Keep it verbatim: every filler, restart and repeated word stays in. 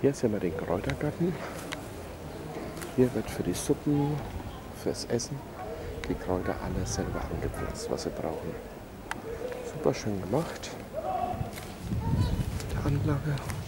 Hier sehen wir den Kräutergarten. Hier wird für die Suppen, fürs Essen, die Kräuter alle selber angepflanzt, was sie brauchen. Super schön gemacht. Die Anlage.